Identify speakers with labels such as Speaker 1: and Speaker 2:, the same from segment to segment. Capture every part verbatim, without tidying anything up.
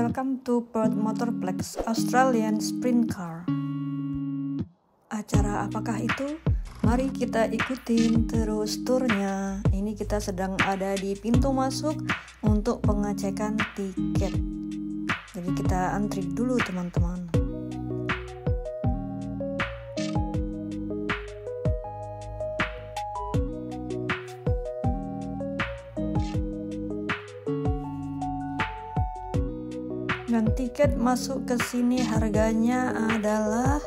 Speaker 1: Welcome to Perth Motorplex Australian Sprint Car. Acara apakah itu? Mari kita ikutin terus turnya. Ini kita sedang ada di pintu masuk untuk pengecekan tiket. Jadi kita antri dulu teman-teman. Dan tiket masuk ke sini harganya adalah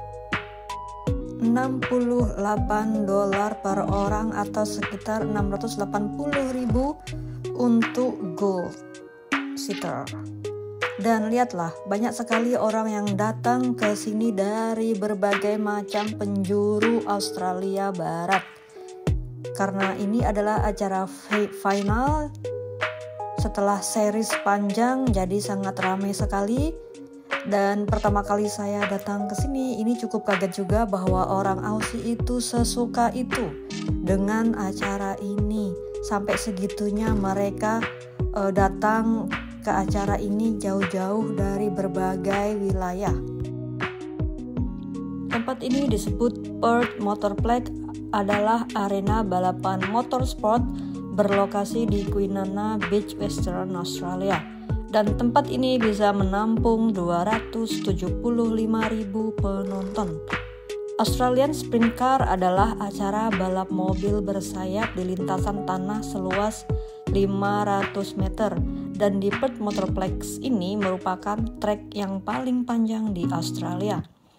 Speaker 1: enam puluh delapan dolar per orang atau sekitar enam ratus delapan puluh ribu untuk gold seater. Dan lihatlah, banyak sekali orang yang datang ke sini dari berbagai macam penjuru Australia Barat. Karena ini adalah acara final setelah series panjang, jadi sangat ramai sekali. Dan pertama kali saya datang ke sini, ini cukup kaget juga bahwa orang Aussie itu sesuka itu dengan acara ini. Sampai segitunya mereka uh, datang ke acara ini jauh-jauh dari berbagai wilayah. Tempat ini disebut Perth Motorplex, adalah arena balapan motorsport berlokasi di Kwinana Beach, Western Australia. Dan tempat ini bisa menampung dua ratus tujuh puluh lima ribu penonton. Australian Sprint Car adalah acara balap mobil bersayap di lintasan tanah seluas lima ratus meter. Dan di Perth Motorplex ini merupakan trek yang paling panjang di Australia.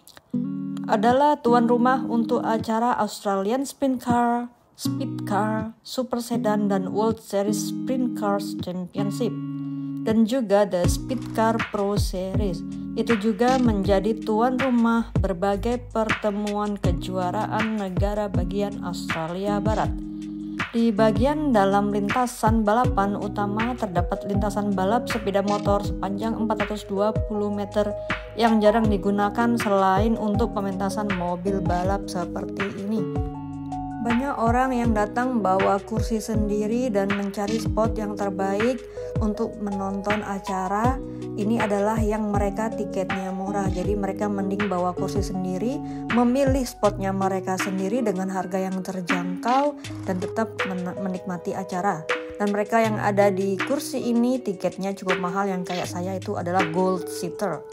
Speaker 1: Adalah tuan rumah untuk acara Australian Sprint Car, Speed Car, Super Sedan, dan World Series Sprint Cars Championship, dan juga The Speed Car Pro Series. Itu juga menjadi tuan rumah berbagai pertemuan kejuaraan negara bagian Australia Barat. Di bagian dalam lintasan balapan utama terdapat lintasan balap sepeda motor sepanjang empat ratus dua puluh meter yang jarang digunakan selain untuk pementasan mobil balap seperti ini. Banyak orang yang datang bawa kursi sendiri dan mencari spot yang terbaik untuk menonton acara. Ini adalah yang mereka tiketnya murah, jadi mereka mending bawa kursi sendiri, memilih spotnya mereka sendiri dengan harga yang terjangkau dan tetap men- menikmati acara. Dan mereka yang ada di kursi ini tiketnya cukup mahal, yang kayak saya itu adalah gold seater,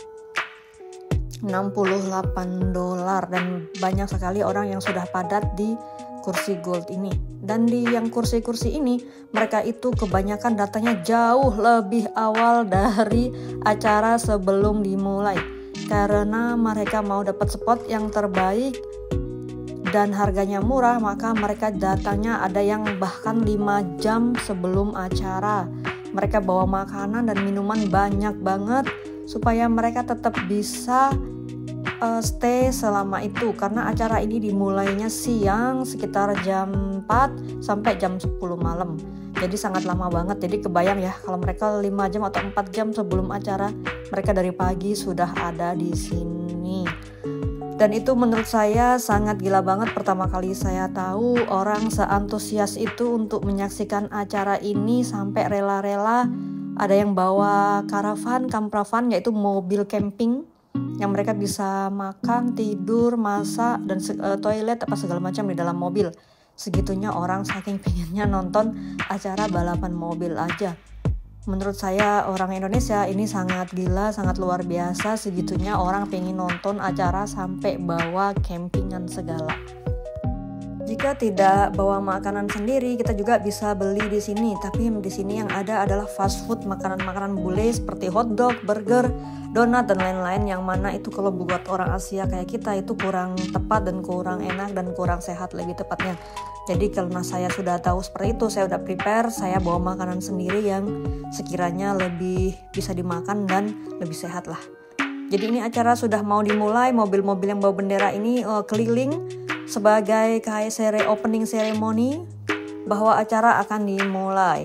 Speaker 1: enam puluh delapan dolar, dan banyak sekali orang yang sudah padat di kursi gold ini. Dan di yang kursi-kursi ini mereka itu kebanyakan datangnya jauh lebih awal dari acara sebelum dimulai, karena mereka mau dapat spot yang terbaik dan harganya murah. Maka mereka datangnya ada yang bahkan lima jam sebelum acara. Mereka bawa makanan dan minuman banyak banget supaya mereka tetap bisa Uh, stay selama itu, karena acara ini dimulainya siang sekitar jam empat sampai jam sepuluh malam. Jadi sangat lama banget. Jadi kebayang ya kalau mereka lima jam atau empat jam sebelum acara, mereka dari pagi sudah ada di sini. Dan itu menurut saya sangat gila banget. Pertama kali saya tahu orang seantusias itu untuk menyaksikan acara ini sampai rela-rela ada yang bawa karavan, kampravan, yaitu mobil camping yang mereka bisa makan, tidur, masak, dan uh, toilet apa segala macam di dalam mobil. Segitunya orang saking pengennya nonton acara balapan mobil aja. Menurut saya orang Indonesia ini sangat gila, sangat luar biasa. Segitunya orang pengen nonton acara sampai bawa campingan segala. Jika tidak bawa makanan sendiri, kita juga bisa beli di sini. Tapi di sini yang ada adalah fast food, makanan-makanan bule seperti hotdog, burger, donat, dan lain-lain. Yang mana itu kalau buat orang Asia kayak kita itu kurang tepat dan kurang enak dan kurang sehat lebih tepatnya. Jadi karena saya sudah tahu seperti itu, saya udah prepare, saya bawa makanan sendiri yang sekiranya lebih bisa dimakan dan lebih sehat lah. Jadi ini acara sudah mau dimulai, mobil-mobil yang bawa bendera ini uh, keliling sebagai kayak seri opening ceremony bahwa acara akan dimulai.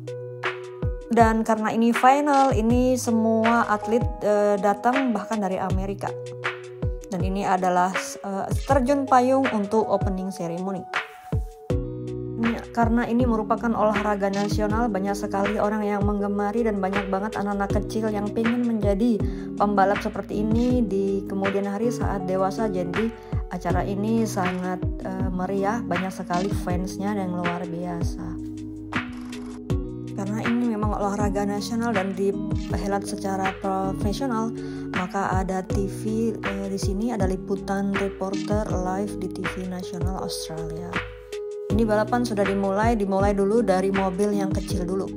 Speaker 1: Dan karena ini final, ini semua atlet uh, datang bahkan dari Amerika. Dan ini adalah uh, terjun payung untuk opening ceremony. Ini Karena ini merupakan olahraga nasional, banyak sekali orang yang menggemari dan banyak banget anak-anak kecil yang pengen menjadi pembalap seperti ini di kemudian hari saat dewasa. Jadi acara ini sangat uh, meriah, banyak sekali fansnya yang luar biasa. Karena ini memang olahraga nasional dan dihelat secara profesional, maka ada T V uh, di sini, ada liputan reporter live di T V nasional Australia. Ini balapan sudah dimulai, dimulai dulu dari mobil yang kecil dulu.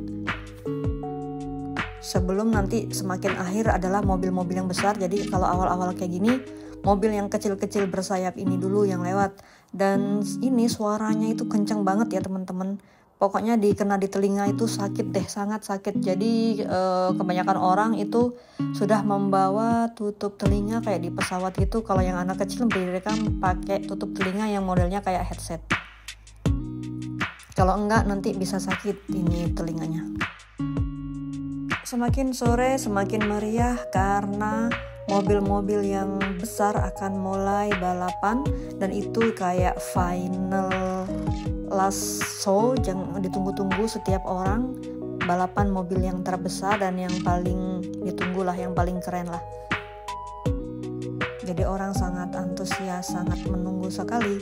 Speaker 1: Sebelum nanti semakin akhir adalah mobil-mobil yang besar. Jadi kalau awal-awal kayak gini, mobil yang kecil-kecil bersayap ini dulu yang lewat. Dan ini suaranya itu kencang banget ya teman-teman. Pokoknya dikena di telinga itu sakit deh, sangat sakit. Jadi eh, kebanyakan orang itu sudah membawa tutup telinga kayak di pesawat gitu. Kalau yang anak kecil mereka pakai tutup telinga yang modelnya kayak headset. Kalau enggak nanti bisa sakit ini telinganya. Semakin sore semakin meriah karena mobil-mobil yang besar akan mulai balapan, dan itu kayak final last show yang ditunggu-tunggu setiap orang. Balapan mobil yang terbesar dan yang paling ditunggu lah, yang paling keren lah. Jadi orang sangat antusias, sangat menunggu sekali.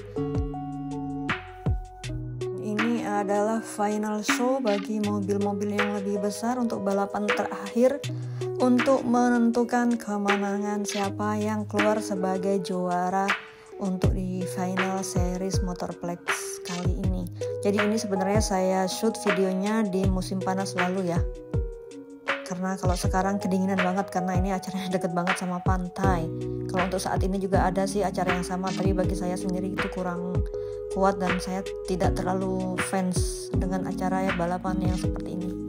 Speaker 1: Adalah final show bagi mobil-mobil yang lebih besar untuk balapan terakhir untuk menentukan kemenangan siapa yang keluar sebagai juara untuk di final series Motorplex kali ini. Jadi ini sebenarnya saya shoot videonya di musim panas lalu ya, karena kalau sekarang kedinginan banget karena ini acaranya deket banget sama pantai. Kalau untuk saat ini juga ada sih acara yang sama, tapi bagi saya sendiri itu kurang kuat dan saya tidak terlalu fans dengan acara ya balapan yang seperti ini.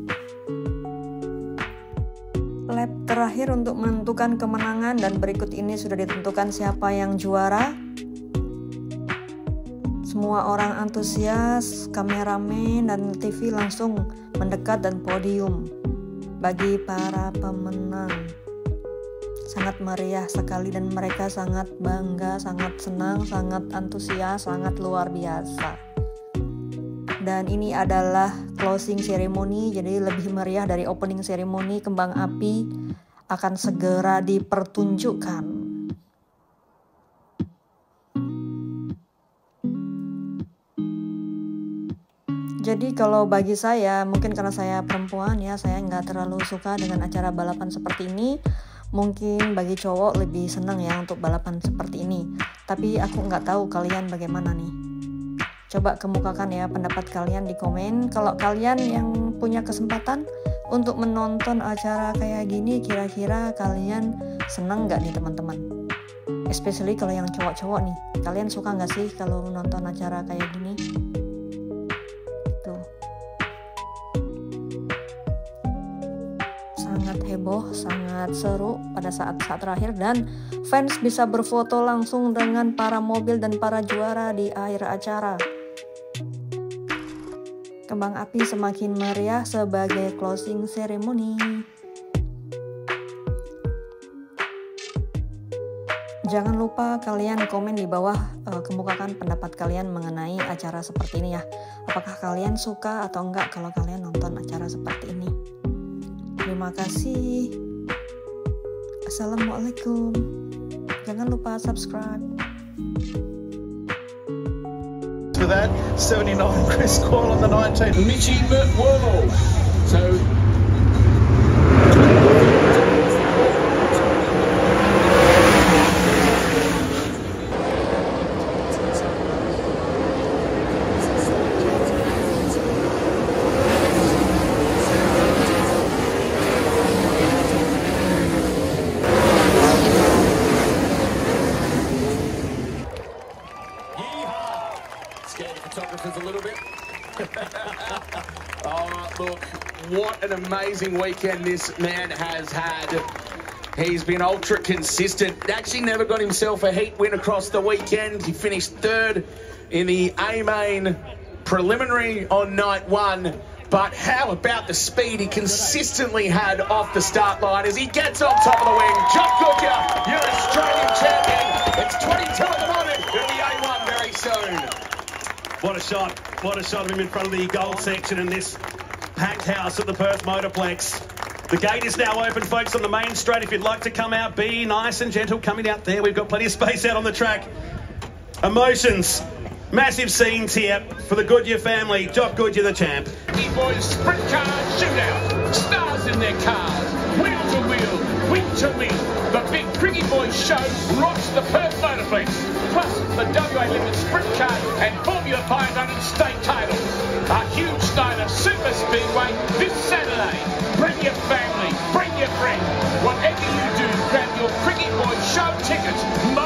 Speaker 1: Lap terakhir untuk menentukan kemenangan, dan berikut ini sudah ditentukan siapa yang juara. Semua orang antusias, kameramen dan T V langsung mendekat dan podium bagi para pemenang. Sangat meriah sekali dan mereka sangat bangga, sangat senang, sangat antusias, sangat luar biasa. Dan ini adalah closing ceremony, jadi lebih meriah dari opening ceremony. Kembang api akan segera dipertunjukkan. Jadi kalau bagi saya, mungkin karena saya perempuan ya, saya nggak terlalu suka dengan acara balapan seperti ini. Mungkin bagi cowok lebih senang ya untuk balapan seperti ini. Tapi aku nggak tahu kalian bagaimana nih. Coba kemukakan ya pendapat kalian di komen. Kalau kalian yang punya kesempatan untuk menonton acara kayak gini, kira-kira kalian senang nggak nih teman-teman? Especially kalau yang cowok-cowok nih. Kalian suka nggak sih kalau nonton acara kayak gini? Tuh. Sangat heboh, sangat seru pada saat-saat terakhir, dan fans bisa berfoto langsung dengan para mobil dan para juara di akhir acara. Kembang api semakin meriah sebagai closing ceremony. Jangan lupa kalian komen di bawah, uh, kemukakan pendapat kalian mengenai acara seperti ini ya. Apakah kalian suka atau enggak kalau kalian nonton acara seperti ini? Terima kasih. Assalamualaikum. Jangan lupa subscribe.
Speaker 2: For that, seventy-nine Chris Coyle on the nineteen. Mitchy McWorld. So photographers a little bit. Oh, look, what an amazing weekend this man has had. He's been ultra consistent. Actually never got himself a heat win across the weekend. He finished third in the A-Main preliminary on night one. But how about the speed he consistently had off the start line as he gets on top of the wing. Jock Goodyear, you're Australian champion. It's twenty-two at the moment. It'll be A one very soon.
Speaker 3: What a shot. What a shot of him in front of the gold section in this packed house at the Perth Motorplex. The gate is now open, folks, on the main straight. If you'd like to come out, be nice and gentle coming out there. We've got plenty of space out on the track. Emotions. Massive scenes here for the Goodyear family. Jock Goodyear, the champ.
Speaker 4: Crickie Boys sprint car shootout. Stars in their cars. Wheel to wheel. Wing to wing. The big Crickie Boys show rocks the Perth Motorplex. Plus the W A Limited Sprint Car and Formula five hundred state titles. A huge night of Super Speedway this Saturday. Bring your family, bring your friends. Whatever you do, grab your Crickie Boys show tickets.